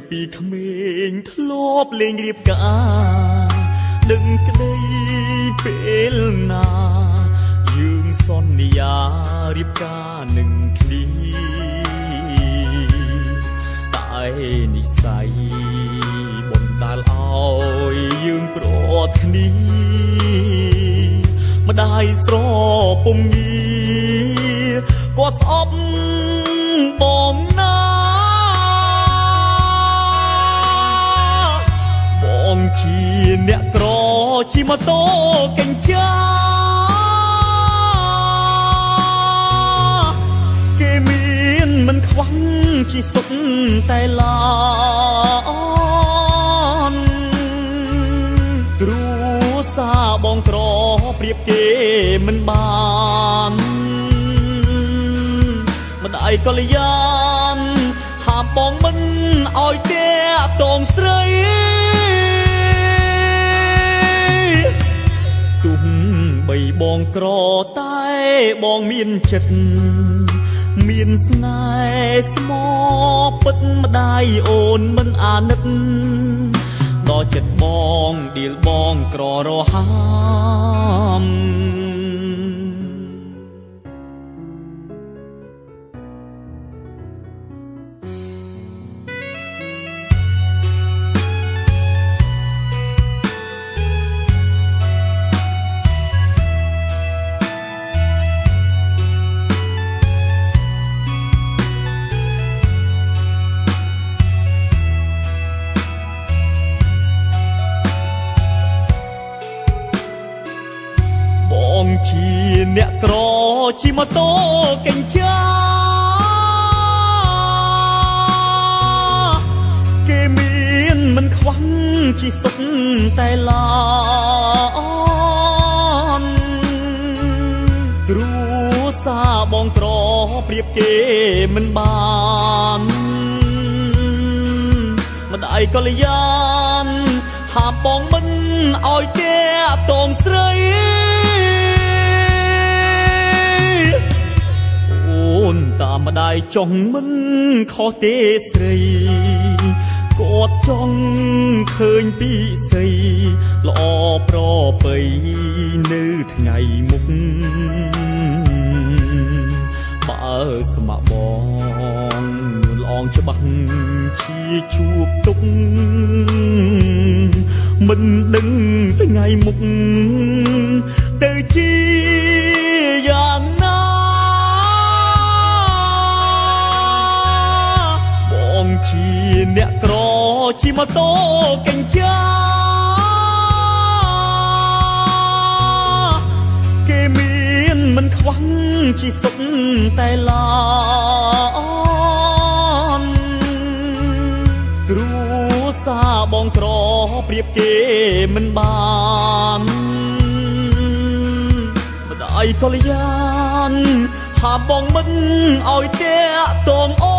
ពីក្មេងធ្លាប់លេងរៀបការដឹងក្តីពេលណាយើងសន្យារៀបការនឹងគ្នាតែនិស័យបណ្ដាលឲ្យយើងប្រត់គ្នាម្ដាយស្រពុំងារគាត់ស្អប់បងណាបងជាអ្នកក្រជិះម៉ូតូកញ្ចាគេមានមិនខ្វាំងជិះសុទ្ធតែឡានគ្រូសាបងក្រប្រៀបគេមិនបានម្ដាយកល្យានហាមបងមិនឲ្យតែតងស្រីទុំបីបងក្រតែបងមានចិត្តមានស្នេហ៍ស្មោះពិតម្ដាយអូនមិនអាណិតដល់ចិត្តបងដៀលបងក្ររហាមជាអ្នកក្រជិះម៉ូតូកញ្ចាគេមានមិនខ្វាំងជិះសុទ្ធតែឡានគ្រូសាបងក្រប្រៀបគេមិនបានម្ដាយកល្យានហាមបងមិនឲ្យតែតងស្រីតាមម្ដាយចង់មិនខុសទេស្រីគាត់ចង់ឃើញពីសីល្អប្រពៃនៅថ្ងៃមុខបើស្ម័គ្របងលងច្បាស់ជាជួបទុកមិនដឹងថ្ងៃមុខទៅជាយ៉ាងណាជាអ្នកក្រជិះម៉ូតូកញ្ចាគេមានមិនខ្វាំងជិះសុទ្ធតែឡានគ្រូសាបងក្រប្រៀបគេមិនបានម្ដាយកល្យានហាមបងមិនឲ្យតែតងអូ